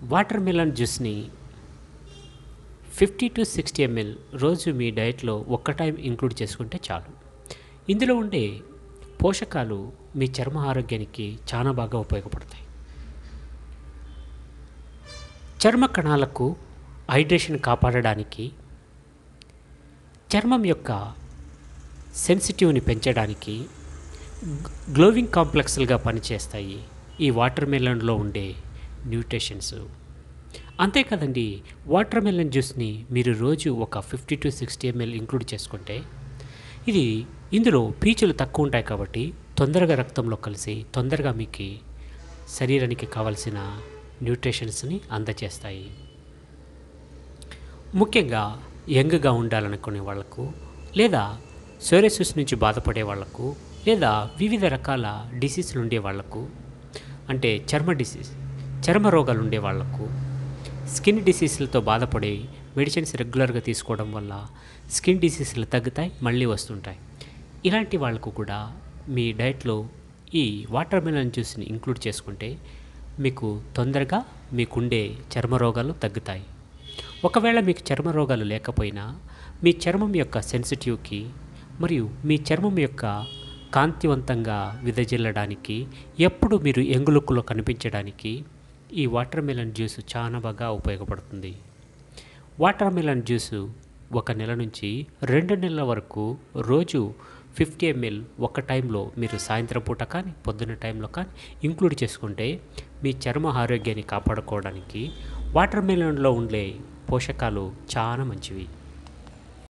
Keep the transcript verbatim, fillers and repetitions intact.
Water melon జ్యూస్ని fifty to sixty ML రోజు మీ డైట్లో ఒక్క టైం ఇంక్లూడ్ చేసుకుంటే చాలు. ఇందులో ఉండే పోషకాలు మీ చర్మ ఆరోగ్యానికి చాలా బాగా ఉపయోగపడతాయి. చర్మ కణాలకు హైడ్రేషన్ కాపాడడానికి, చర్మం యొక్క సెన్సిటివ్ని పెంచడానికి గ్లోవింగ్ కాంప్లెక్స్లుగా పనిచేస్తాయి ఈ వాటర్ మెలన్లో ఉండే న్యూట్రిషన్స్. అంతేకాదండి, వాటర్ మెలన్ జ్యూస్ని మీరు రోజు ఒక fifty to sixty ML include చేసుకుంటే ఇది ఇందులో పీచులు తక్కువ ఉంటాయి కాబట్టి తొందరగా రక్తంలో కలిసి తొందరగా మీకు శరీరానికి కావలసిన న్యూట్రిషన్స్ని అందజేస్తాయి. ముఖ్యంగా యంగ్గా ఉండాలనుకునే వాళ్లకు, లేదా సోరియాసిస్ నుంచి బాధపడే వాళ్లకు, లేదా వివిధ రకాల డిసీజులు ఉండే వాళ్లకు, అంటే చర్మ డిసీజ్ చర్మ రోగాలు ఉండే వాళ్లకు, స్కిన్ డిసీజులతో బాధపడే మెడిసిన్స్ రెగ్యులర్గా తీసుకోవడం వల్ల స్కిన్ డిసీజులు తగ్గుతాయి, మళ్ళీ వస్తుంటాయి. ఇలాంటి వాళ్ళకు కూడా మీ డైట్లో ఈ వాటర్ మెలన్ జ్యూస్ని ఇంక్లూడ్ చేసుకుంటే మీకు తొందరగా మీకుండే చర్మ రోగాలు తగ్గుతాయి. ఒకవేళ మీకు చర్మ రోగాలు లేకపోయినా మీ చర్మం యొక్క సెన్సిటివ్కి మరియు మీ చర్మం యొక్క కాంతివంతంగా విదజిల్లడానికి, ఎప్పుడు మీరు యంగ్ లుక్లో కనిపించడానికి ఈ వాటర్ మెలన్ జ్యూస్ చాలా బాగా ఉపయోగపడుతుంది. వాటర్ మెలన్ జ్యూసు ఒక నెల నుంచి రెండు నెలల వరకు రోజు ఫిఫ్టీ ఎంఎల్ ఒక టైంలో మీరు సాయంత్రం పూట కానీ పొద్దున్న టైంలో కానీ ఇంక్లూడ్ చేసుకుంటే మీ చర్మ ఆరోగ్యాన్ని కాపాడుకోవడానికి వాటర్ మెలన్లో ఉండే పోషకాలు చాలా మంచివి.